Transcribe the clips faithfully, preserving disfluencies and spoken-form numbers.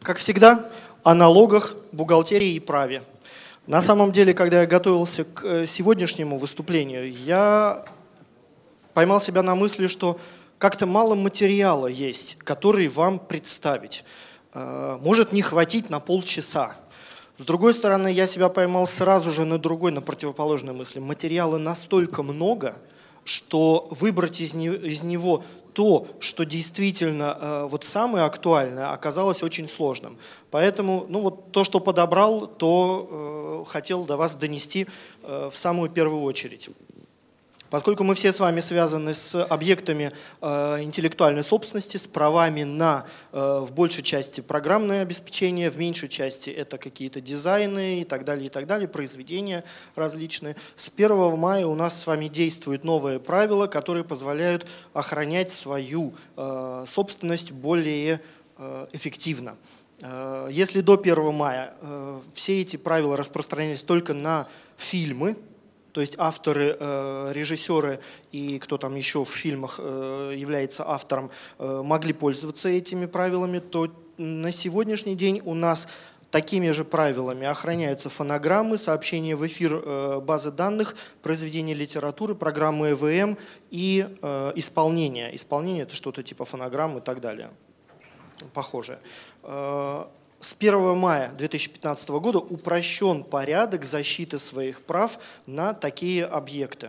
Как всегда, о налогах, бухгалтерии и праве. На самом деле, когда я готовился к сегодняшнему выступлению, я поймал себя на мысли, что как-то мало материала есть, который вам представить. Может не хватить на полчаса. С другой стороны, я себя поймал сразу же на другой, на противоположной мысли. Материала настолько много, что выбрать из, не, из него то, что действительно э, вот самое актуальное, оказалось очень сложным. Поэтому ну, вот то, что подобрал, то э, хотел до вас донести э, в самую первую очередь. Поскольку мы все с вами связаны с объектами э, интеллектуальной собственности, с правами на, э, в большей части, программное обеспечение, в меньшей части это какие-то дизайны и так далее, и так далее, произведения различные. С первого мая у нас с вами действуют новые правила, которые позволяют охранять свою э, собственность более э, эффективно. Э, если до первого мая э, все эти правила распространялись только на фильмы, то есть авторы, режиссеры и кто там еще в фильмах является автором, могли пользоваться этими правилами, то на сегодняшний день у нас такими же правилами охраняются фонограммы, сообщения в эфир базы данных, произведения литературы, программы и ви эм и исполнение. Исполнение – это что-то типа фонограмм и так далее, похожее. С первого мая две тысячи пятнадцатого года упрощен порядок защиты своих прав на такие объекты.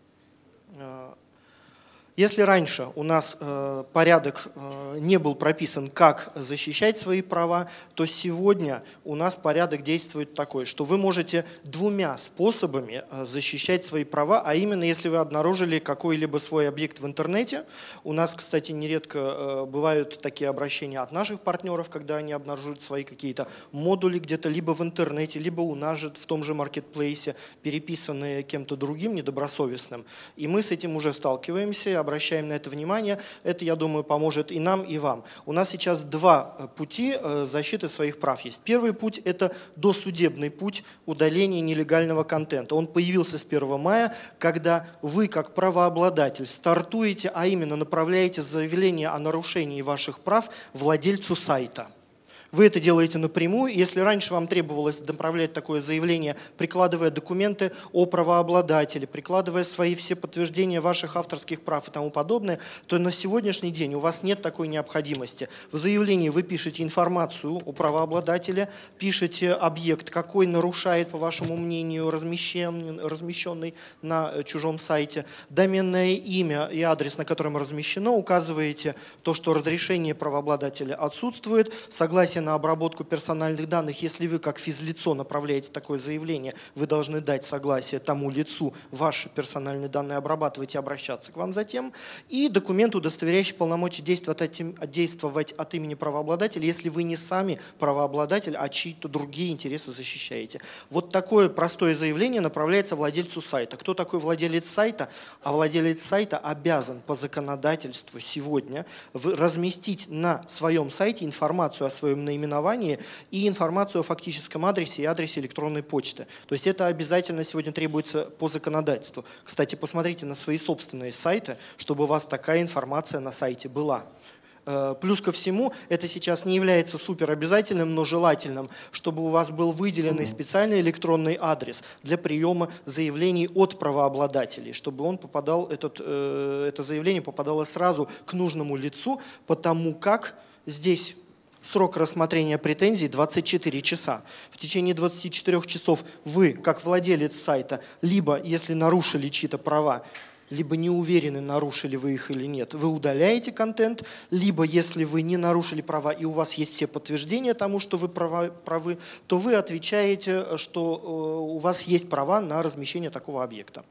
Если раньше у нас э, порядок э, не был прописан, как защищать свои права, то сегодня у нас порядок действует такой, что вы можете двумя способами э, защищать свои права, а именно если вы обнаружили какой-либо свой объект в интернете. У нас, кстати, нередко э, бывают такие обращения от наших партнеров, когда они обнаруживают свои какие-то модули где-то либо в интернете, либо у нас же в том же маркетплейсе, переписанные кем-то другим, недобросовестным. И мы с этим уже сталкиваемся, обращаем на это внимание. Это, я думаю, поможет и нам, и вам. У нас сейчас два пути защиты своих прав есть. Первый путь – это досудебный путь удаления нелегального контента. Он появился с первого мая, когда вы, как правообладатель, стартуете, а именно направляете заявление о нарушении ваших прав владельцу сайта. Вы это делаете напрямую. Если раньше вам требовалось направлять такое заявление, прикладывая документы о правообладателе, прикладывая свои все подтверждения ваших авторских прав и тому подобное, то на сегодняшний день у вас нет такой необходимости. В заявлении вы пишете информацию о правообладателе, пишете объект, какой нарушает, по вашему мнению, размещен, размещенный на чужом сайте, доменное имя и адрес, на котором размещено, указываете то, что разрешение правообладателя отсутствует, согласие на обработку персональных данных. Если вы как физлицо направляете такое заявление, вы должны дать согласие тому лицу ваши персональные данные обрабатывать и обращаться к вам затем. И документ, удостоверяющий полномочия действовать от, действовать от имени правообладателя, если вы не сами правообладатель, а чьи-то другие интересы защищаете. Вот такое простое заявление направляется владельцу сайта. Кто такой владелец сайта? А владелец сайта обязан по законодательству сегодня разместить на своем сайте информацию о своем наименовании, наименование и информацию о фактическом адресе и адресе электронной почты. То есть это обязательно сегодня требуется по законодательству. Кстати, посмотрите на свои собственные сайты, чтобы у вас такая информация на сайте была. Плюс ко всему, это сейчас не является суперобязательным, но желательным, чтобы у вас был выделенный специальный электронный адрес для приема заявлений от правообладателей, чтобы он попадал, этот, это заявление попадало сразу к нужному лицу, потому как здесь срок рассмотрения претензий двадцать четыре часа. В течение двадцати четырёх часов вы, как владелец сайта, либо, если нарушили чьи-то права, либо не уверены, нарушили вы их или нет, вы удаляете контент, либо, если вы не нарушили права и у вас есть все подтверждения тому, что вы правы, то вы отвечаете, что у вас есть права на размещение такого объекта.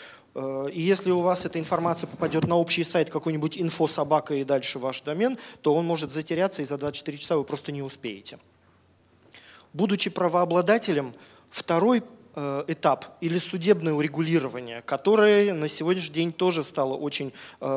И если у вас эта информация попадет на общий сайт какой-нибудь инфособака и дальше ваш домен, то он может затеряться, и за двадцать четыре часа вы просто не успеете. Будучи правообладателем, второй этап или судебное урегулирование, которое на сегодняшний день тоже стало очень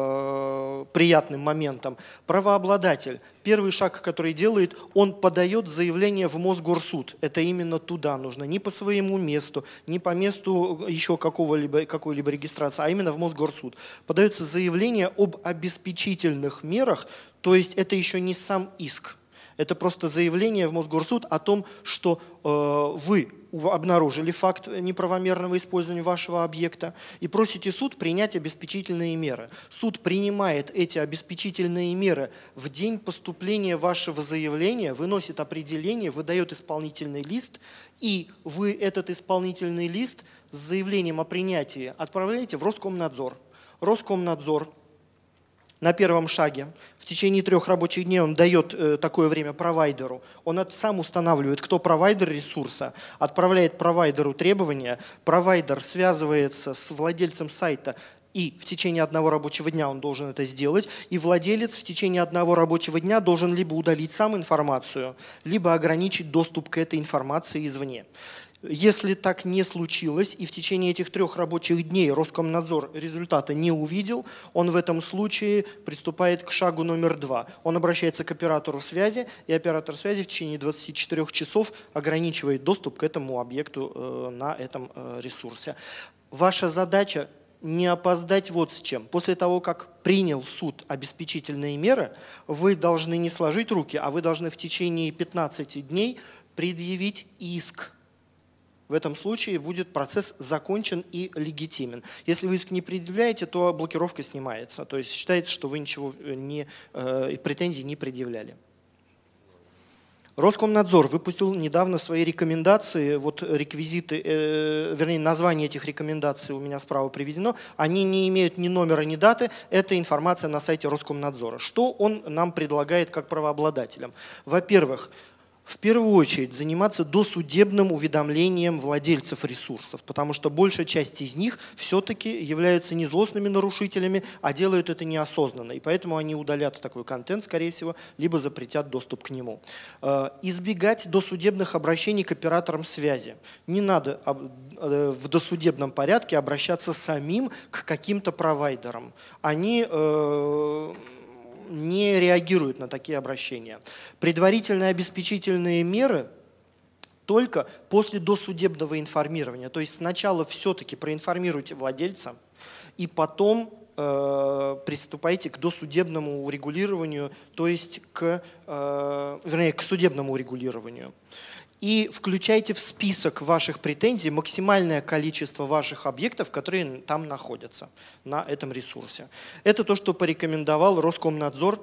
э, приятным моментом. Правообладатель, первый шаг, который делает, он подает заявление в Мосгорсуд. Это именно туда нужно, не по своему месту, не по месту еще какого-либо, какой-либо регистрации, а именно в Мосгорсуд. Подается заявление об обеспечительных мерах, то есть это еще не сам иск. Это просто заявление в Мосгорсуд о том, что э, вы обнаружили факт неправомерного использования вашего объекта и просите суд принять обеспечительные меры. Суд принимает эти обеспечительные меры в день поступления вашего заявления, выносит определение, выдает исполнительный лист, и вы этот исполнительный лист с заявлением о принятии отправляете в Роскомнадзор. Роскомнадзор на первом шаге в течение трех рабочих дней он дает э, такое время провайдеру. Он от, сам устанавливает, кто провайдер ресурса, отправляет провайдеру требования, провайдер связывается с владельцем сайта, и в течение одного рабочего дня он должен это сделать, и владелец в течение одного рабочего дня должен либо удалить сам информацию, либо ограничить доступ к этой информации извне. Если так не случилось, и в течение этих трех рабочих дней Роскомнадзор результата не увидел, он в этом случае приступает к шагу номер два. Он обращается к оператору связи, и оператор связи в течение двадцати четырёх часов ограничивает доступ к этому объекту э, на этом э, ресурсе. Ваша задача не опоздать вот с чем. После того, как принял суд обеспечительные меры, вы должны не сложить руки, а вы должны в течение пятнадцати дней предъявить иск. В этом случае будет процесс закончен и легитимен. Если вы иск не предъявляете, то блокировка снимается. То есть считается, что вы ничего не, э, претензий не предъявляли. Роскомнадзор выпустил недавно свои рекомендации, вот реквизиты, э, вернее название этих рекомендаций у меня справа приведено, они не имеют ни номера, ни даты, это информация на сайте Роскомнадзора. Что он нам предлагает как правообладателям? Во-первых, в первую очередь заниматься досудебным уведомлением владельцев ресурсов, потому что большая часть из них все-таки являются не злостными нарушителями, а делают это неосознанно. И поэтому они удалят такой контент, скорее всего, либо запретят доступ к нему. Избегать досудебных обращений к операторам связи. Не надо в досудебном порядке обращаться самим к каким-то провайдерам. Они не реагируют на такие обращения. Предварительные обеспечительные меры только после досудебного информирования. То есть сначала все-таки проинформируйте владельца, и потом э, приступайте к досудебному урегулированию, то есть к, э, вернее, к судебному урегулированию. И включайте в список ваших претензий максимальное количество ваших объектов, которые там находятся, на этом ресурсе. Это то, что порекомендовал Роскомнадзор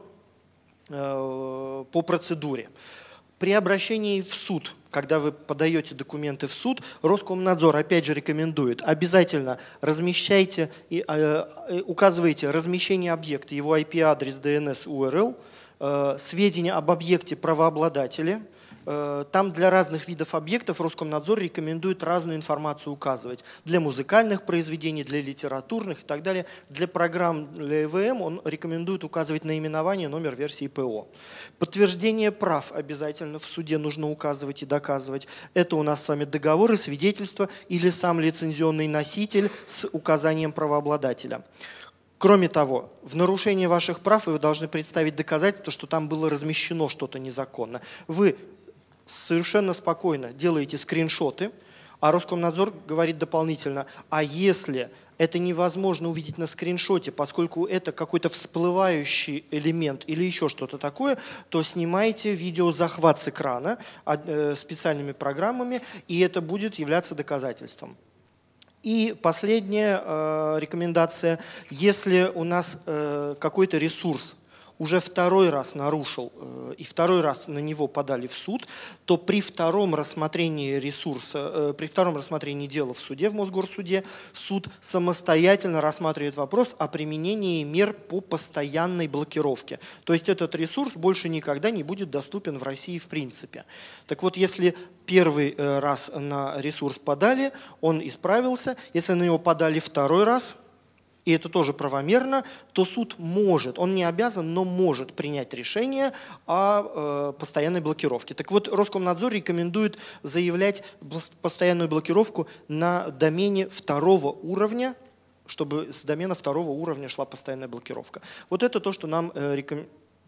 э, по процедуре. При обращении в суд, когда вы подаете документы в суд, Роскомнадзор опять же рекомендует обязательно размещайте, и, э, указывайте размещение объекта, его ай пи-адрес, ди эн эс, ю ар эл, э, сведения об объекте правообладателя. Там для разных видов объектов Роскомнадзор рекомендует разную информацию указывать. Для музыкальных произведений, для литературных и так далее. Для программ для и ви эм он рекомендует указывать наименование, номер версии ПО. Подтверждение прав обязательно в суде нужно указывать и доказывать. Это у нас с вами договоры, свидетельства или сам лицензионный носитель с указанием правообладателя. Кроме того, в нарушении ваших прав вы должны представить доказательство, что там было размещено что-то незаконно. Вы совершенно спокойно делаете скриншоты, а Роскомнадзор говорит дополнительно, а если это невозможно увидеть на скриншоте, поскольку это какой-то всплывающий элемент или еще что-то такое, то снимайте видеозахват с экрана специальными программами, и это будет являться доказательством. И последняя э, рекомендация, если у нас э, какой-то ресурс уже второй раз нарушил э, и второй раз на него подали в суд, то при втором рассмотрении ресурса, э, при втором рассмотрении дела в суде, в Мосгорсуде, суд самостоятельно рассматривает вопрос о применении мер по постоянной блокировке. То есть этот ресурс больше никогда не будет доступен в России в принципе. Так вот, если первый раз на ресурс подали, он исправился, если на него подали второй раз, и это тоже правомерно, то суд может, он не обязан, но может принять решение о э, постоянной блокировке. Так вот, Роскомнадзор рекомендует заявлять постоянную блокировку на домене второго уровня, чтобы с домена второго уровня шла постоянная блокировка. Вот это то, что нам э, реком...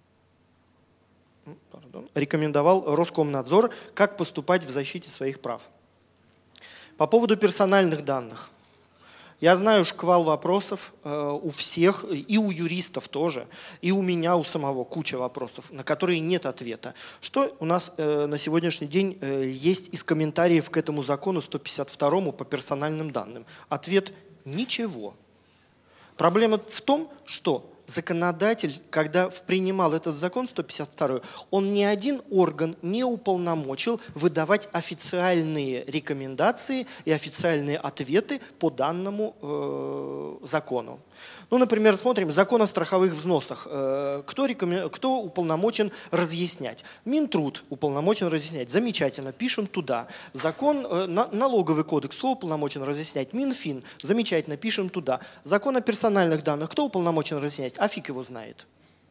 Пардон, рекомендовал Роскомнадзор, как поступать в защите своих прав. По поводу персональных данных. Я знаю шквал вопросов э, у всех, и у юристов тоже, и у меня, у самого куча вопросов, на которые нет ответа. Что у нас э, на сегодняшний день э, есть из комментариев к этому закону сто пятьдесят второму по персональным данным? Ответ – ничего. Проблема в том, что законодатель, когда принимал этот закон сто пятьдесят второй, он ни один орган не уполномочил выдавать официальные рекомендации и официальные ответы по данному э, закону. Ну, например, смотрим закон о страховых взносах. Э, кто, рекомен... кто уполномочен разъяснять? Минтруд уполномочен разъяснять. Замечательно, пишем туда. Закон, э, на, налоговый кодекс, кто уполномочен разъяснять? Минфин. Замечательно, пишем туда. Закон о персональных данных, кто уполномочен разъяснять? А фиг его знает.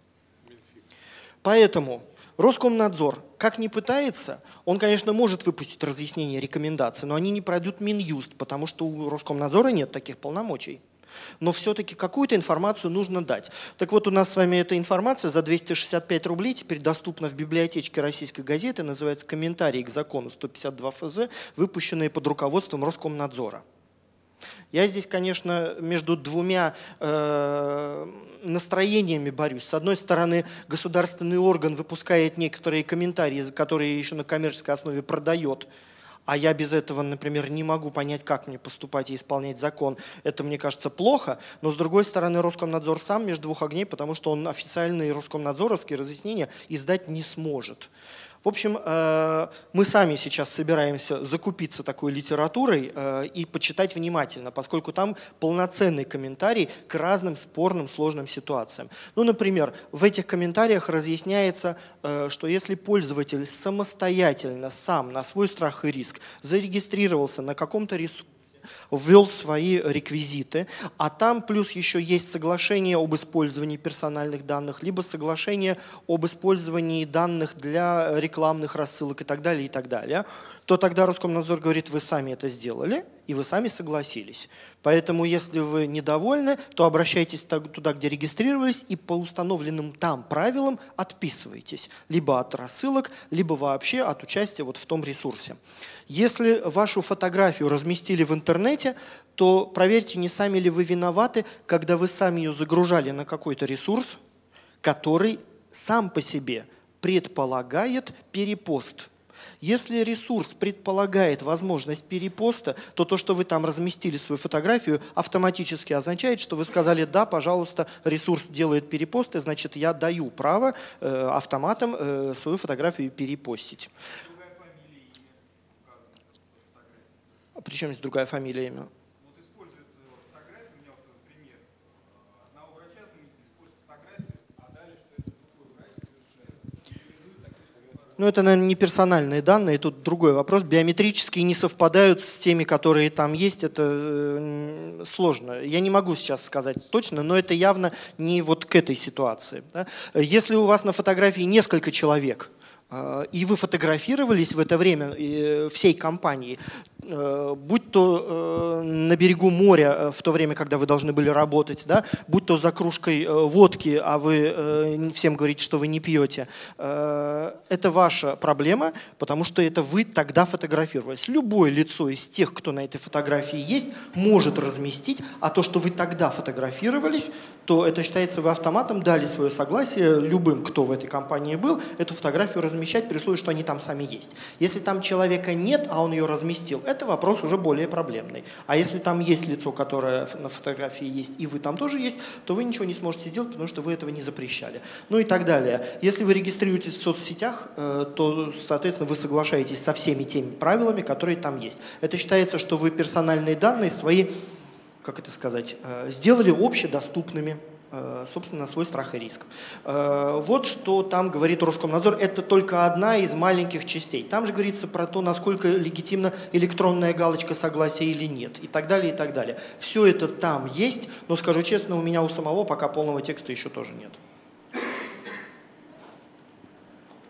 Поэтому Роскомнадзор, как ни пытается, он, конечно, может выпустить разъяснение, рекомендации, но они не пройдут Минюст, потому что у Роскомнадзора нет таких полномочий. Но все-таки какую-то информацию нужно дать. Так вот, у нас с вами эта информация за двести шестьдесят пять рублей теперь доступна в библиотечке Российской газеты, называется «Комментарии к закону сто пятьдесят два эф зэ», выпущенные под руководством Роскомнадзора. Я здесь, конечно, между двумя э, настроениями борюсь. С одной стороны, государственный орган выпускает некоторые комментарии, которые еще на коммерческой основе продает, а я без этого, например, не могу понять, как мне поступать и исполнять закон. Это, мне кажется, плохо. Но, с другой стороны, Роскомнадзор сам между двух огней, потому что он официальные роскомнадзоровские разъяснения издать не сможет. В общем, мы сами сейчас собираемся закупиться такой литературой и почитать внимательно, поскольку там полноценный комментарий к разным спорным, сложным ситуациям. Ну, например, в этих комментариях разъясняется, что если пользователь самостоятельно, сам, на свой страх и риск, зарегистрировался на каком-то ресурсе, ввел свои реквизиты, а там плюс еще есть соглашение об использовании персональных данных, либо соглашение об использовании данных для рекламных рассылок и так далее, и так далее, то тогда Роскомнадзор говорит, вы сами это сделали, и вы сами согласились. Поэтому, если вы недовольны, то обращайтесь туда, где регистрировались, и по установленным там правилам отписывайтесь. Либо от рассылок, либо вообще от участия вот в том ресурсе. Если вашу фотографию разместили в интернете, то проверьте, не сами ли вы виноваты, когда вы сами ее загружали на какой-то ресурс, который сам по себе предполагает перепост. Если ресурс предполагает возможность перепоста, то то, что вы там разместили свою фотографию, автоматически означает, что вы сказали, да, пожалуйста, ресурс делает перепосты, значит, я даю право э, автоматом э, свою фотографию перепостить. А при чем здесь другая фамилия, имя? Ну, это, наверное, не персональные данные, тут другой вопрос. Биометрические не совпадают с теми, которые там есть, это сложно. Я не могу сейчас сказать точно, но это явно не вот к этой ситуации. Да? Если у вас на фотографии несколько человек, и вы фотографировались в это время всей компанией, будь то на берегу моря в то время, когда вы должны были работать, да, будь то за кружкой водки, а вы всем говорите, что вы не пьете, это ваша проблема, потому что это вы тогда фотографировались. Любое лицо из тех, кто на этой фотографии есть, может разместить, а то, что вы тогда фотографировались, то это считается, вы автоматом дали свое согласие любым, кто в этой компании был, эту фотографию размещать при условии, что они там сами есть. Если там человека нет, а он ее разместил, это вопрос уже более проблемный. А если там есть лицо, которое на фотографии есть, и вы там тоже есть, то вы ничего не сможете сделать, потому что вы этого не запрещали. Ну и так далее. Если вы регистрируетесь в соцсетях, то, соответственно, вы соглашаетесь со всеми теми правилами, которые там есть. Это считается, что вы персональные данные свои, как это сказать, сделали общедоступными, собственно, на свой страх и риск. Вот что там говорит Роскомнадзор. Это только одна из маленьких частей. Там же говорится про то, насколько легитимна электронная галочка согласия или нет. И так далее, и так далее. Все это там есть, но, скажу честно, у меня у самого пока полного текста еще тоже нет.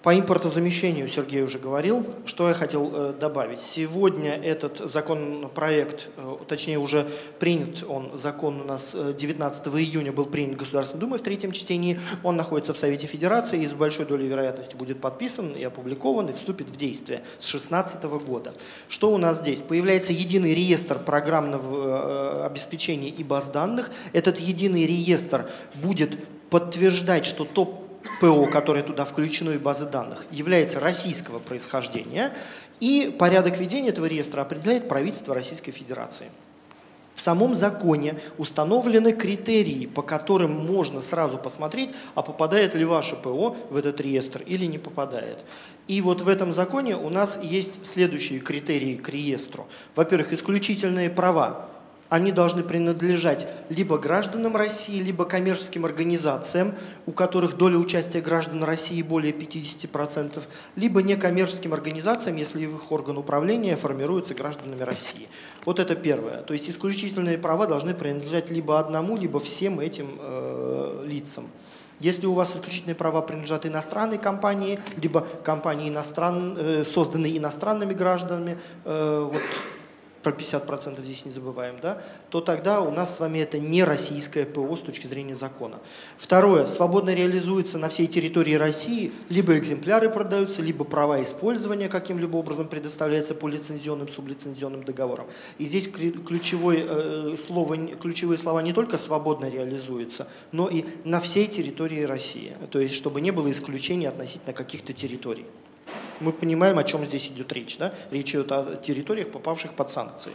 По импортозамещению Сергей уже говорил. Что я хотел э, добавить. Сегодня этот законопроект, э, точнее уже принят он, закон у нас девятнадцатого июня был принят Государственной Думой в третьем чтении. Он находится в Совете Федерации и с большой долей вероятности будет подписан и опубликован и вступит в действие с две тысячи шестнадцатого года. Что у нас здесь? Появляется единый реестр программного э, обеспечения и баз данных. Этот единый реестр будет подтверждать, что топ ПО, которое туда включено, и базы данных, является российского происхождения, и порядок ведения этого реестра определяет правительство Российской Федерации. В самом законе установлены критерии, по которым можно сразу посмотреть, а попадает ли ваше ПО в этот реестр или не попадает. И вот в этом законе у нас есть следующие критерии к реестру. Во-первых, исключительные права. Они должны принадлежать либо гражданам России, либо коммерческим организациям, у которых доля участия граждан России более пятидесяти процентов, либо некоммерческим организациям, если их орган управления формируется гражданами России. Вот это первое. То есть исключительные права должны принадлежать либо одному, либо всем этим э, лицам. Если у вас исключительные права принадлежат иностранной компании, либо компании, иностран, э, созданные иностранными гражданами, э, вот, про пятьдесят процентов здесь не забываем, да, то тогда у нас с вами это не российское ПО с точки зрения закона. Второе. Свободно реализуется на всей территории России, либо экземпляры продаются, либо права использования каким-либо образом предоставляются по лицензионным, сублицензионным договорам. И здесь ключевое э, слово, ключевые слова не только свободно реализуются, но и на всей территории России. То есть, чтобы не было исключений относительно каких-то территорий. Мы понимаем, о чем здесь идет речь. Да? Речь идет о территориях, попавших под санкции.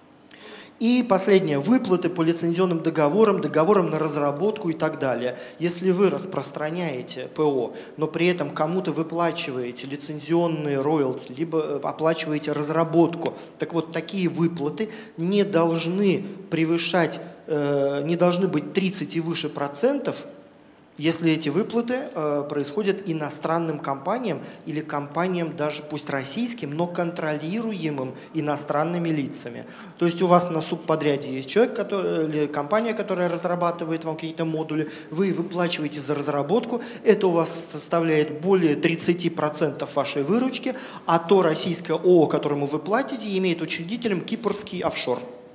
И последнее. Выплаты по лицензионным договорам, договорам на разработку и так далее. Если вы распространяете ПО, но при этом кому-то выплачиваете лицензионные роялти, либо оплачиваете разработку, так вот такие выплаты не должны превышать, э, не должны быть тридцать и выше процентов, если эти выплаты э, происходят иностранным компаниям или компаниям, даже пусть российским, но контролируемым иностранными лицами. То есть у вас на субподряде есть человек, который, или компания, которая разрабатывает вам какие-то модули, вы выплачиваете за разработку, это у вас составляет более тридцати процентов вашей выручки, а то российское ООО, которому вы платите, имеет учредителем кипрский офшор.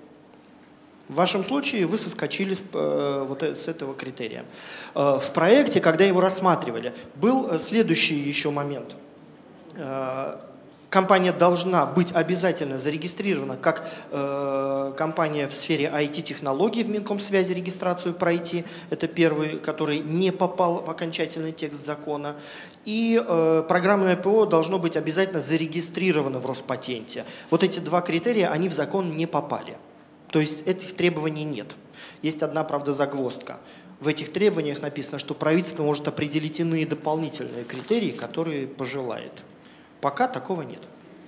В вашем случае вы соскочили с, э, вот с этого критерия. Э, в проекте, когда его рассматривали, был следующий еще момент. Э, компания должна быть обязательно зарегистрирована как э, компания в сфере ай ти-технологий, в Минкомсвязи регистрацию пройти. Это первый, который не попал в окончательный текст закона. И э, программное ПО должно быть обязательно зарегистрировано в Роспатенте. Вот эти два критерия, они в закон не попали. То есть этих требований нет. Есть одна, правда, загвоздка. В этих требованиях написано, что правительство может определить иные дополнительные критерии, которые пожелает. Пока такого нет.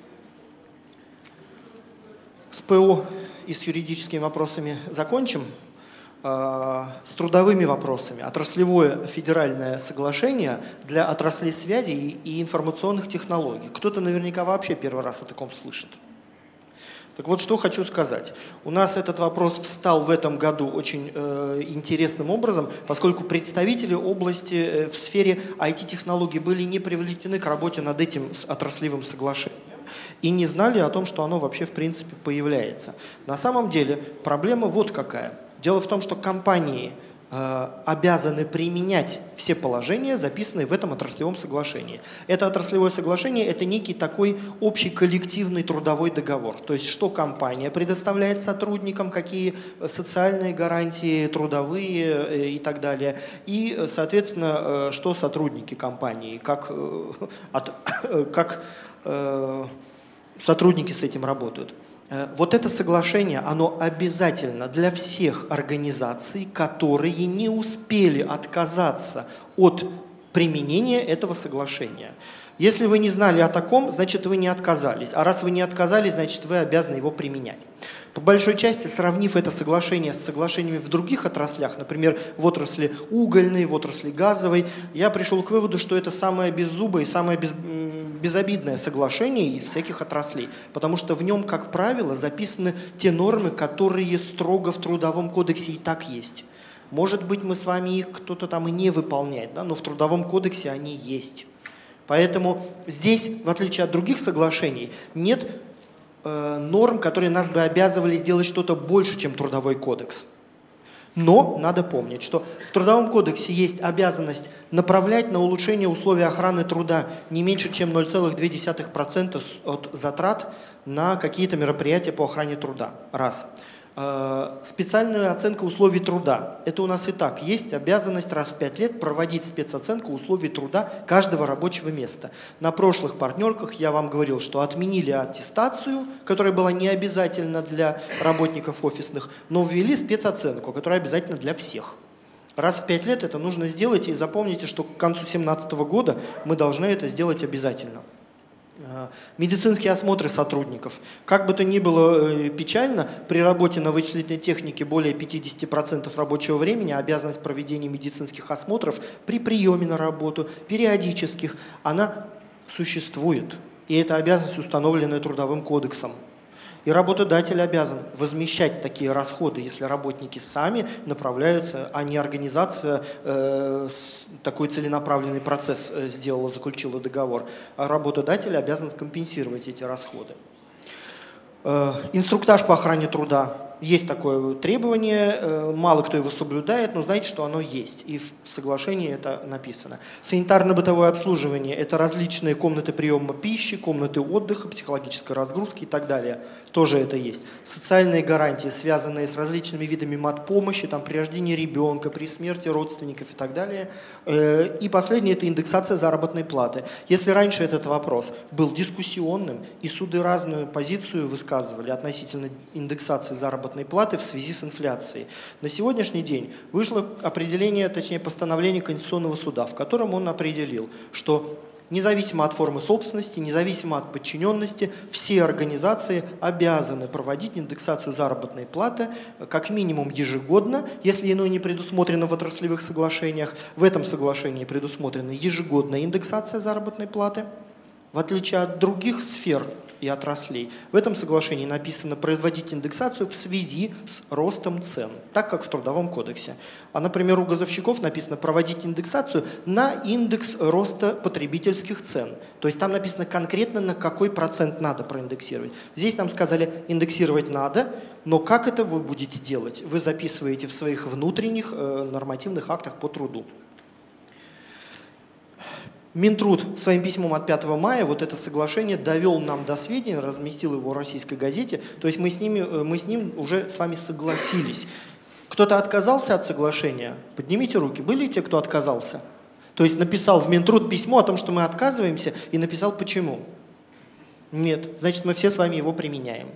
С ПО и с юридическими вопросами закончим. С трудовыми вопросами. Отраслевое федеральное соглашение для отраслей связи и информационных технологий. Кто-то наверняка вообще первый раз о таком слышит. Так вот, что хочу сказать. У нас этот вопрос встал в этом году очень э, интересным образом, поскольку представители области э, в сфере ай ти-технологий были не привлечены к работе над этим отраслевым соглашением и не знали о том, что оно вообще в принципе появляется. На самом деле проблема вот какая. Дело в том, что компании э, обязаны применять все положения, записанные в этом отраслевом соглашении. Это отраслевое соглашение – это некий такой общий коллективный трудовой договор. То есть, что компания предоставляет сотрудникам, какие социальные гарантии, трудовые э, и так далее. И, соответственно, э, что сотрудники компании, как, э, от, э, как э, сотрудники с этим работают. Вот это соглашение, оно обязательно для всех организаций, которые не успели отказаться от применения этого соглашения. Если вы не знали о таком, значит вы не отказались. А раз вы не отказались, значит вы обязаны его применять. По большой части, сравнив это соглашение с соглашениями в других отраслях, например, в отрасли угольной, в отрасли газовой, я пришел к выводу, что это самое беззубое и самое без, безобидное соглашение из всяких отраслей. Потому что в нем, как правило, записаны те нормы, которые строго в Трудовом кодексе и так есть. Может быть, мы с вами их кто-то там и не выполняет, да, но в Трудовом кодексе они есть. Поэтому здесь, в отличие от других соглашений, нет э, норм, которые нас бы обязывали сделать что-то больше, чем Трудовой кодекс. Но надо помнить, что в Трудовом кодексе есть обязанность направлять на улучшение условий охраны труда не меньше, чем ноль целых две десятых процента от затрат на какие-то мероприятия по охране труда. Раз. Специальная оценка условий труда. Это у нас и так есть обязанность раз в пять лет проводить спецоценку условий труда каждого рабочего места. На прошлых партнерках я вам говорил, что отменили аттестацию, которая была не обязательна для работников офисных, но ввели спецоценку, которая обязательна для всех. Раз в пять лет это нужно сделать, и запомните, что к концу две тысячи семнадцатого года мы должны это сделать обязательно. Медицинские осмотры сотрудников. Как бы то ни было печально, при работе на вычислительной технике более пятидесяти процентов рабочего времени обязанность проведения медицинских осмотров при приеме на работу, периодических, она существует. И эта обязанность установлена Трудовым кодексом. И работодатель обязан возмещать такие расходы, если работники сами направляются, а не организация э, такой целенаправленный процесс э, сделала, заключила договор. А работодатель обязан компенсировать эти расходы. Э, инструктаж по охране труда. Есть такое требование, э, мало кто его соблюдает, но знаете, что оно есть. И в соглашении это написано. Санитарно-бытовое обслуживание – это различные комнаты приема пищи, комнаты отдыха, психологической разгрузки и так далее. Тоже это есть. Социальные гарантии, связанные с различными видами матпомощи, там, при рождении ребенка, при смерти родственников и так далее. Э, и последнее – это индексация заработной платы. Если раньше этот вопрос был дискуссионным, и суды разную позицию высказывали относительно индексации заработной платы в связи с инфляцией. На сегодняшний день вышло определение, точнее постановление Конституционного суда, в котором он определил, что независимо от формы собственности, независимо от подчиненности, все организации обязаны проводить индексацию заработной платы как минимум ежегодно, если иное не предусмотрено в отраслевых соглашениях. В этом соглашении предусмотрена ежегодная индексация заработной платы. В отличие от других сфер и отраслей, в этом соглашении написано производить индексацию в связи с ростом цен, так как в Трудовом кодексе. А, например, у газовщиков написано проводить индексацию на индекс роста потребительских цен. То есть там написано конкретно, на какой процент надо проиндексировать. Здесь нам сказали, индексировать надо, но как это вы будете делать? Вы записываете в своих внутренних э, нормативных актах по труду. Минтруд своим письмом от пятого мая вот это соглашение довел нам до сведения, разместил его в российской газете, то есть мы с, ними, мы с ним уже с вами согласились. Кто-то отказался от соглашения? Поднимите руки. Были те, кто отказался? То есть написал в Минтруд письмо о том, что мы отказываемся, и написал почему? Нет. Значит, мы все с вами его применяем.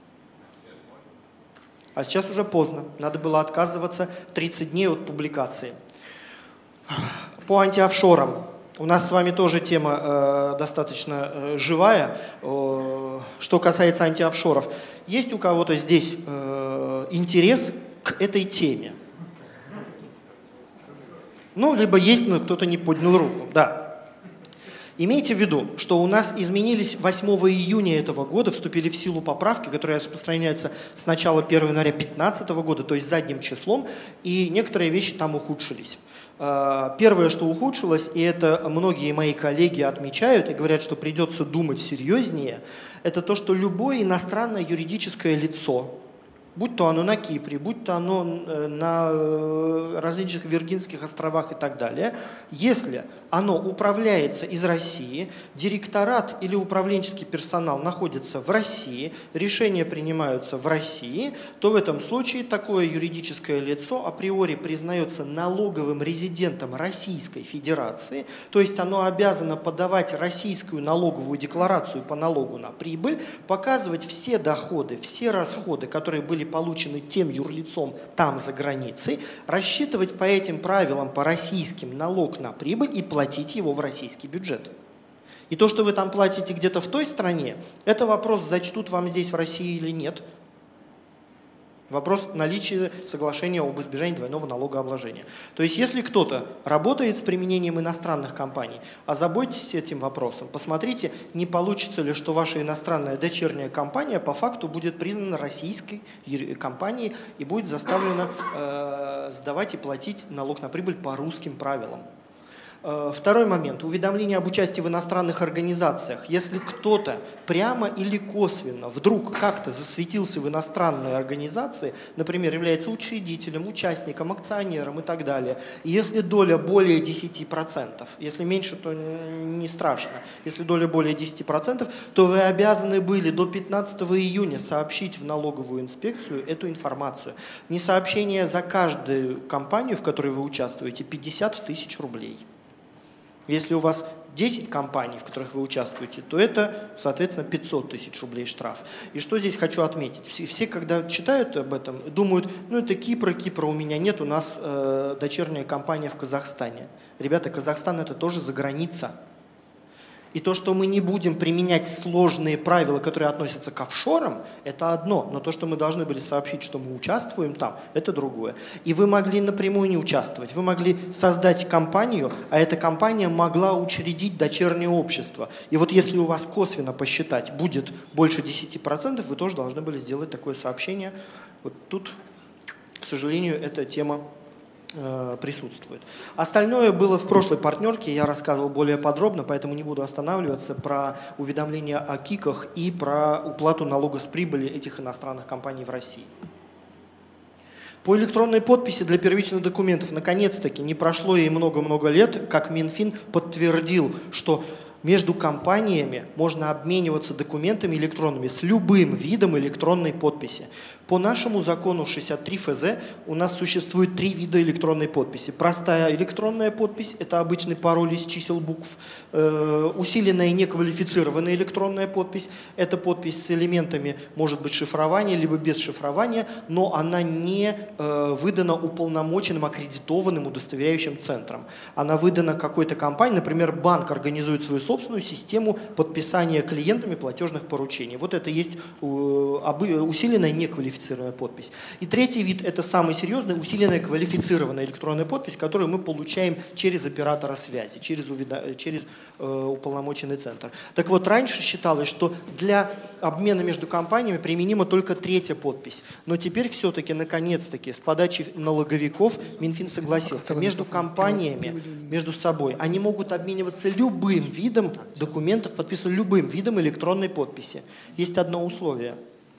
А сейчас уже поздно. Надо было отказываться тридцать дней от публикации. По антиофшорам. У нас с вами тоже тема э, достаточно э, живая. Э, что касается антиофшоров. Есть у кого-то здесь э, интерес к этой теме? Ну, либо есть, но кто-то не поднял руку. Да. Имейте в виду, что у нас изменились восьмого июня этого года, вступили в силу поправки, которые распространяются с начала первого января две тысячи пятнадцатого года, то есть задним числом, и некоторые вещи там ухудшились. Первое, что ухудшилось, и это многие мои коллеги отмечают и говорят, что придется думать серьезнее, это то, что любое иностранное юридическое лицо, будь то оно на Кипре, будь то оно на различных Виргинских островах и так далее, если оно управляется из России, директорат или управленческий персонал находится в России, решения принимаются в России, то в этом случае такое юридическое лицо априори признается налоговым резидентом Российской Федерации, то есть оно обязано подавать российскую налоговую декларацию по налогу на прибыль, показывать все доходы, все расходы, которые были получены тем юрлицом там за границей, рассчитывать по этим правилам, по российским налог на прибыль и платить его в российский бюджет. И то, что вы там платите где-то в той стране, это вопрос, зачтут вам здесь в России или нет. Вопрос наличия соглашения об избежании двойного налогообложения. То есть, если кто-то работает с применением иностранных компаний, озаботьтесь этим вопросом. Посмотрите, не получится ли, что ваша иностранная дочерняя компания по факту будет признана российской компанией и будет заставлена э, сдавать и платить налог на прибыль по русским правилам. Второй момент. Уведомление об участии в иностранных организациях. Если кто-то прямо или косвенно вдруг как-то засветился в иностранной организации, например, является учредителем, участником, акционером и так далее, и если доля более десяти процентов, если меньше, то не страшно, если доля более десяти процентов, то вы обязаны были до пятнадцатого июня сообщить в налоговую инспекцию эту информацию. Несообщение за каждую компанию, в которой вы участвуете, пятьдесят тысяч рублей. Если у вас десять компаний, в которых вы участвуете, то это, соответственно, пятьсот тысяч рублей штраф. И что здесь хочу отметить? Все, все, когда читают об этом, думают, ну это Кипр, Кипра у меня нет, у нас э, дочерняя компания в Казахстане. Ребята, Казахстан это тоже за граница. И то, что мы не будем применять сложные правила, которые относятся к офшорам, это одно. Но то, что мы должны были сообщить, что мы участвуем там, это другое. И вы могли напрямую не участвовать. Вы могли создать компанию, а эта компания могла учредить дочернее общество. И вот если у вас косвенно посчитать будет больше десяти процентов, вы тоже должны были сделать такое сообщение. Вот тут, к сожалению, эта тема присутствует. Остальное было в прошлой партнерке, я рассказывал более подробно, поэтому не буду останавливаться про уведомления о КИКах и про уплату налога с прибыли этих иностранных компаний в России. По электронной подписи для первичных документов, наконец-таки, не прошло и много-много лет, как Минфин подтвердил, что между компаниями можно обмениваться документами электронными с любым видом электронной подписи. По нашему закону шестьдесят три эф зэ у нас существует три вида электронной подписи. Простая электронная подпись – это обычный пароль из чисел, букв. Э, усиленная неквалифицированная электронная подпись – это подпись с элементами, может быть, шифрования, либо без шифрования, но она не э, выдана уполномоченным, аккредитованным, удостоверяющим центром. Она выдана какой-то компанией, например, банк организует свою собственную систему подписания клиентами платежных поручений. Вот это есть э, усиленная неквалифицированная подпись. И третий вид – это самый серьезный, усиленная квалифицированная электронная подпись, которую мы получаем через оператора связи, через, через э, уполномоченный центр. Так вот, раньше считалось, что для обмена между компаниями применима только третья подпись. Но теперь все-таки, наконец-таки, с подачи налоговиков Минфин согласился. Между компаниями, между собой, они могут обмениваться любым видом документов, подписывать любым видом электронной подписи. Есть одно условие.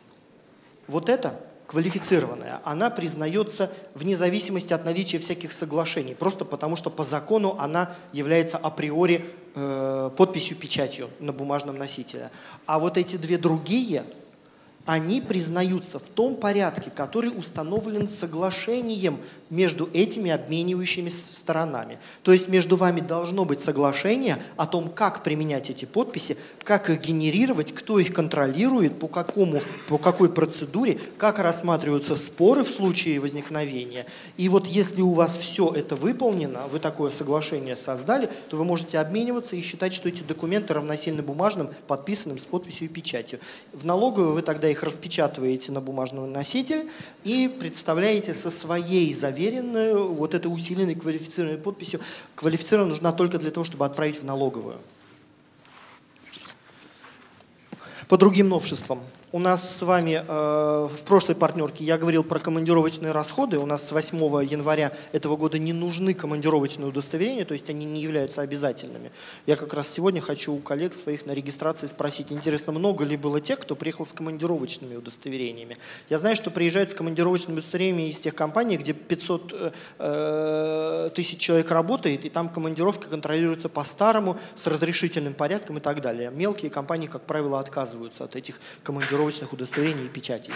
Вот эта квалифицированная, она признается вне зависимости от наличия всяких соглашений, просто потому что по закону она является априори э, подписью, печатью на бумажном носителе. А вот эти две другие, они признаются в том порядке, который установлен соглашением между этими обменивающими сторонами. То есть между вами должно быть соглашение о том, как применять эти подписи, как их генерировать, кто их контролирует, по, какому, по какой процедуре, как рассматриваются споры в случае возникновения. И вот если у вас все это выполнено, вы такое соглашение создали, то вы можете обмениваться и считать, что эти документы равносильны бумажным, подписанным с подписью и печатью. В налоговую вы тогда их распечатываете на бумажный носитель и представляете со своей заверенной, вот этой усиленной квалифицированной подписью. Квалифицированная нужна только для того, чтобы отправить в налоговую. По другим новшествам. У нас с вами э, в прошлой партнерке я говорил про командировочные расходы. У нас с восьмого января этого года не нужны командировочные удостоверения, то есть они не являются обязательными. Я как раз сегодня хочу у коллег своих на регистрации спросить, интересно, много ли было тех, кто приехал с командировочными удостоверениями. Я знаю, что приезжают с командировочными удостоверениями из тех компаний, где пятьсот э, тысяч человек работает, и там командировки контролируются по-старому, с разрешительным порядком и так далее. Мелкие компании, как правило, отказываются от этих командировочных удостоверений и печатей.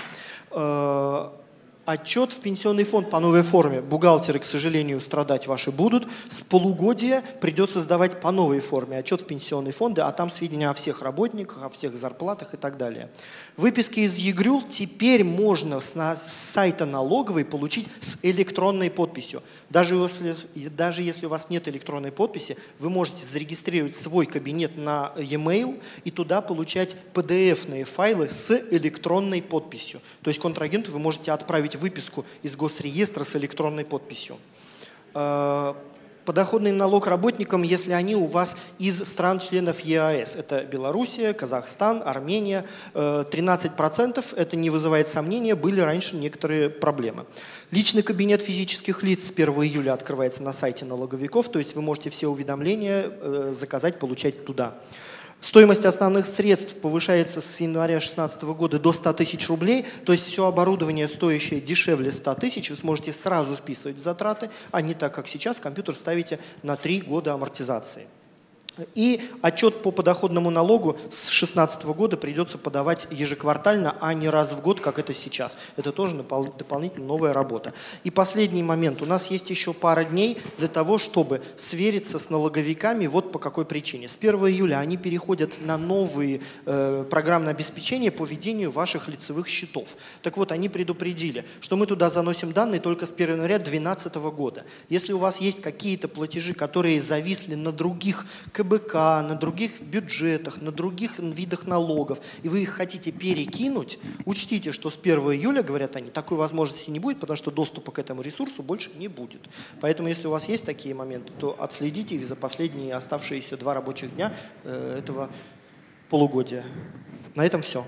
Отчет в пенсионный фонд по новой форме. Бухгалтеры, к сожалению, страдать ваши будут. С полугодия придется сдавать по новой форме отчет в пенсионные фонды, а там сведения о всех работниках, о всех зарплатах и так далее. Выписки из ЕГРЮЛ теперь можно с, на, с сайта налоговой получить с электронной подписью. Даже если, даже если у вас нет электронной подписи, вы можете зарегистрировать свой кабинет на e-mail и туда получать пи ди эф-ные файлы с электронной подписью. То есть контрагенту вы можете отправить выписку из госреестра с электронной подписью. По подоходный налог работникам, если они у вас из стран-членов ЕАЭС. Это Белоруссия, Казахстан, Армения. тринадцать процентов, это не вызывает сомнения, были раньше некоторые проблемы. Личный кабинет физических лиц с первого июля открывается на сайте налоговиков, то есть вы можете все уведомления заказать, получать туда. Стоимость основных средств повышается с января две тысячи шестнадцатого года до ста тысяч рублей, то есть все оборудование, стоящее дешевле ста тысяч, вы сможете сразу списывать затраты, а не так, как сейчас, компьютер ставите на три года амортизации. И отчет по подоходному налогу с две тысячи шестнадцатого года придется подавать ежеквартально, а не раз в год, как это сейчас. Это тоже дополнительно новая работа. И последний момент. У нас есть еще пара дней для того, чтобы свериться с налоговиками вот по какой причине. С первого июля они переходят на новые э, программное обеспечение по ведению ваших лицевых счетов. Так вот, они предупредили, что мы туда заносим данные только с первого января две тысячи двенадцатого года. Если у вас есть какие-то платежи, которые зависли на других КБ, БК, на других бюджетах, на других видах налогов, и вы их хотите перекинуть, учтите, что с первого июля, говорят они, такой возможности не будет, потому что доступа к этому ресурсу больше не будет. Поэтому, если у вас есть такие моменты, то отследите их за последние оставшиеся два рабочих дня э, этого полугодия. На этом все.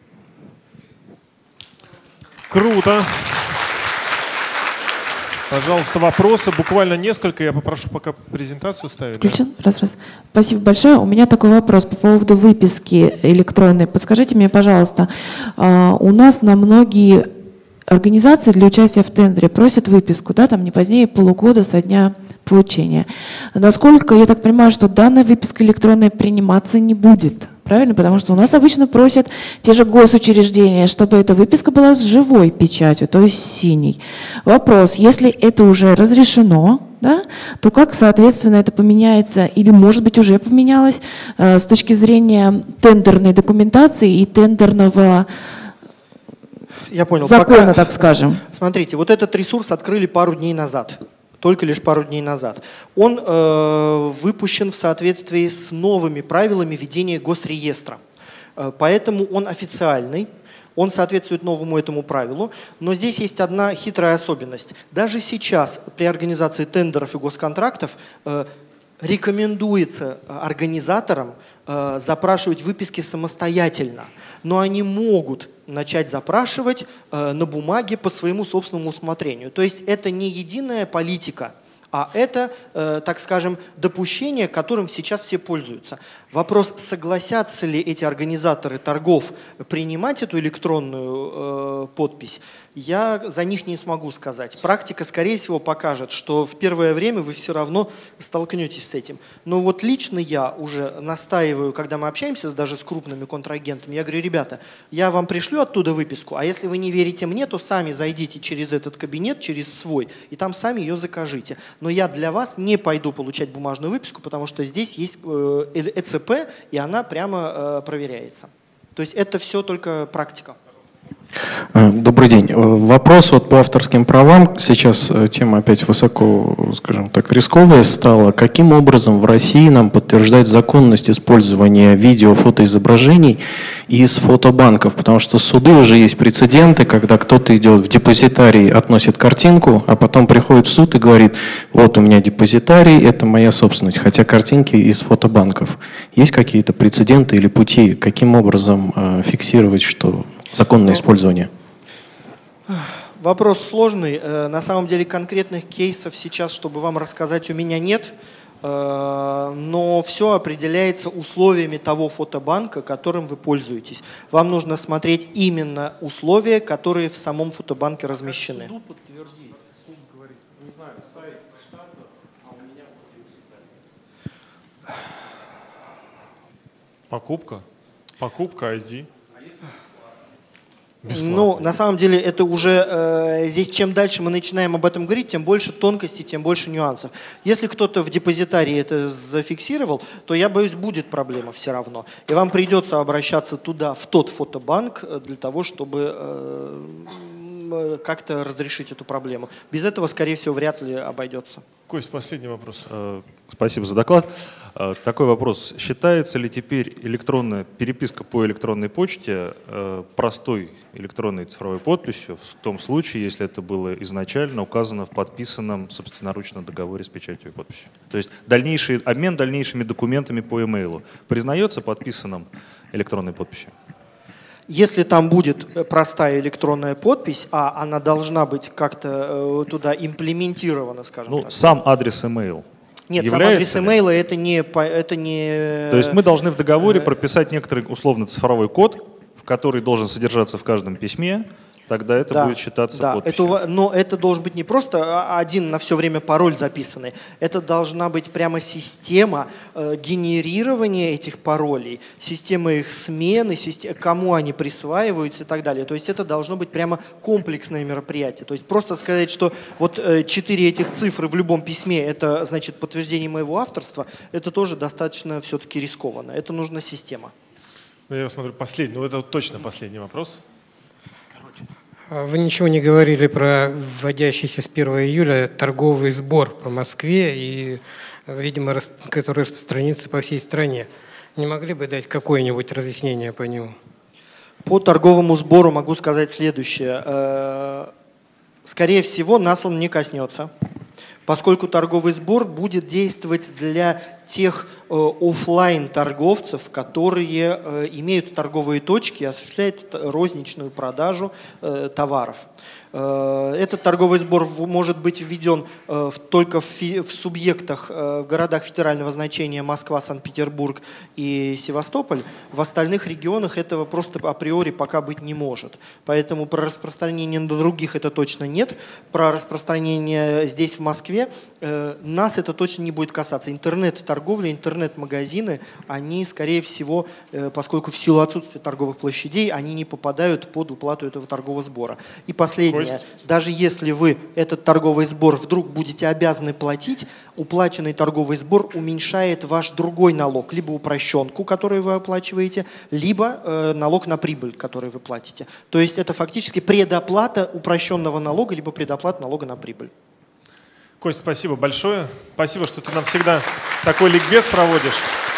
Круто. Пожалуйста, вопросы. Буквально несколько. Я попрошу пока презентацию ставить. Включен? Да? Раз, раз. Спасибо большое. У меня такой вопрос по поводу выписки электронной. Подскажите мне, пожалуйста, у нас на многие организации для участия в тендере просят выписку, да, там не позднее полугода со дня получения. Насколько я так понимаю, что данная выписка электронная приниматься не будет? Правильно? Потому что у нас обычно просят те же госучреждения, чтобы эта выписка была с живой печатью, то есть синей. Вопрос, если это уже разрешено, да, то как, соответственно, это поменяется или, может быть, уже поменялось э, с точки зрения тендерной документации и тендерного Я понял. закона, Пока, так скажем? Смотрите, вот этот ресурс открыли пару дней назад. Только лишь пару дней назад. Он э, выпущен в соответствии с новыми правилами ведения госреестра. Э, поэтому он официальный, он соответствует новому этому правилу. Но здесь есть одна хитрая особенность. Даже сейчас при организации тендеров и госконтрактов э, рекомендуется организаторам э, запрашивать выписки самостоятельно. Но они могут начать запрашивать э, на бумаге по своему собственному усмотрению. То есть это не единая политика, а это, э, так скажем, допущение, которым сейчас все пользуются. Вопрос, согласятся ли эти организаторы торгов принимать эту электронную э, подпись, я за них не смогу сказать. Практика, скорее всего, покажет, что в первое время вы все равно столкнетесь с этим. Но вот лично я уже настаиваю, когда мы общаемся даже с крупными контрагентами, я говорю, ребята, я вам пришлю оттуда выписку, а если вы не верите мне, то сами зайдите через этот кабинет, через свой, и там сами ее закажите. Но я для вас не пойду получать бумажную выписку, потому что здесь есть э цэ пэ, и она прямо э, проверяется. То есть это все только практика. Добрый день. Вопрос вот по авторским правам. Сейчас тема опять высоко, скажем так, рисковая стала. Каким образом в России нам подтверждать законность использования видео, фотоизображений из фотобанков? Потому что суды уже есть прецеденты, когда кто-то идет в депозитарий, относит картинку, а потом приходит в суд и говорит, вот у меня депозитарий, это моя собственность, хотя картинки из фотобанков. Есть какие-то прецеденты или пути, каким образом э, фиксировать, что законное использование? Вопрос сложный. На самом деле конкретных кейсов сейчас, чтобы вам рассказать, у меня нет. Но все определяется условиями того фотобанка, которым вы пользуетесь. Вам нужно смотреть именно условия, которые в самом фотобанке размещены. Покупка? Покупка ай ди? Бесплатно. Ну, на самом деле, это уже э, здесь, чем дальше мы начинаем об этом говорить, тем больше тонкостей, тем больше нюансов. Если кто-то в депозитарии это зафиксировал, то, я боюсь, будет проблема все равно. И вам придется обращаться туда, в тот фотобанк, для того, чтобы э, как-то разрешить эту проблему. Без этого, скорее всего, вряд ли обойдется. Кость, последний вопрос. Спасибо за доклад. Такой вопрос. Считается ли теперь электронная переписка по электронной почте простой электронной цифровой подписью в том случае, если это было изначально указано в подписанном собственноручно договоре с печатью и подписью? То есть дальнейший обмен дальнейшими документами по e-mail признается подписанным электронной подписью? Если там будет простая электронная подпись, а она должна быть как-то туда имплементирована, скажем ну, так. Сам адрес email. Нет, сам адрес имейла это не, это не… То есть мы должны в договоре прописать некоторый условно-цифровой код, в который должен содержаться в каждом письме, тогда это да, будет считаться да, подписью. Это, но это должен быть не просто один на все время пароль записанный, это должна быть прямо система э, генерирования этих паролей, система их смены, система, кому они присваиваются и так далее. То есть это должно быть прямо комплексное мероприятие. То есть просто сказать, что вот э, четыре этих цифры в любом письме это значит подтверждение моего авторства, это тоже достаточно все-таки рискованно. Это нужна система. Ну, я смотрю, последний, ну это точно последний вопрос. Вы ничего не говорили про вводящийся с первого июля торговый сбор по Москве, и, видимо, который распространится по всей стране. Не могли бы дать какое-нибудь разъяснение по нему? По торговому сбору могу сказать следующее. Скорее всего, нас он не коснется, поскольку торговый сбор будет действовать для тех э, офлайн торговцев, которые э, имеют торговые точки и осуществляют розничную продажу э, товаров. Э, этот торговый сбор в, может быть введен э, в, только в, фи, в субъектах, э, в городах федерального значения Москва, Санкт-Петербург и Севастополь. В остальных регионах этого просто априори пока быть не может. Поэтому про распространение на других это точно нет. Про распространение здесь в Москве э, нас это точно не будет касаться. Интернет-торговля, интернет-магазины, они, скорее всего, поскольку в силу отсутствия торговых площадей, они не попадают под уплату этого торгового сбора. И последнее. Кость. Даже если вы этот торговый сбор вдруг будете обязаны платить, уплаченный торговый сбор уменьшает ваш другой налог, либо упрощенку, которую вы оплачиваете, либо э, налог на прибыль, который вы платите. То есть это фактически предоплата упрощенного налога, либо предоплата налога на прибыль. Кость, спасибо большое. Спасибо, что ты нам всегда такой ликбез проводишь.